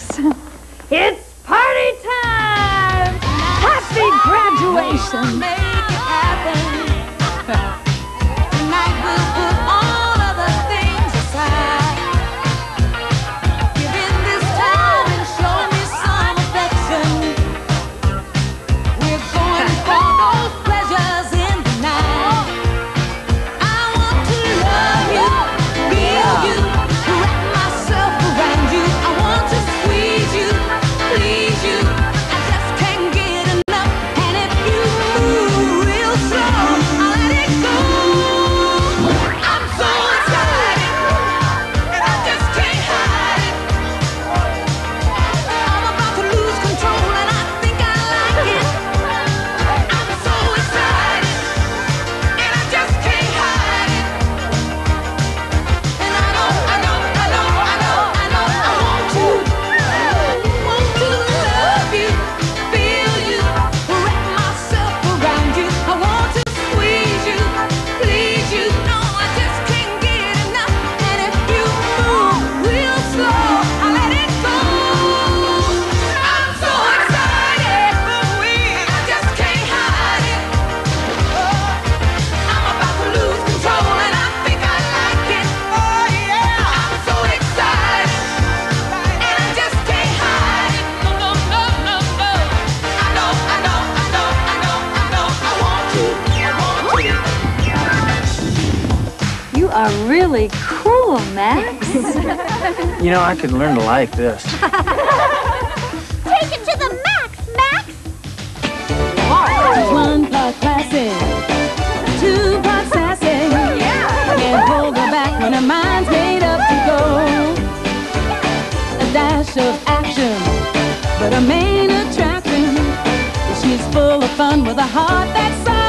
It's party time! Happy graduation! Make it happen. Tonight we'll put all other things aside. Give in this time and show me some affection. We're going for those pleasures in the night. I want to love you, feel you, wrap myself around you. I want to squeeze you, please you. I just can't get enough. And if you move real slow, I'll let it go. I'm so excited, and I just can't hide it. I'm about to lose control, and I think I like it. I'm so excited, and I just can't hide it. And I know, I want to love you, feel you, wrap myself around you. I want to squeeze you, please you. No, I just can't get enough. And if you move real slow, I'll let it go. I'm so excited, I just can't hide it. I'm about to lose control, and I think I like it. Oh yeah, I'm so excited, and I just can't hide it. No. I want to. You are really cool, Max. You know, I could learn to like this. Take it to the max, Max! 1 part classic, 2 part sassy. Can't hold her back when her mind's made up to go. A dash of action, but her main attraction is she's full of fun with a heart that's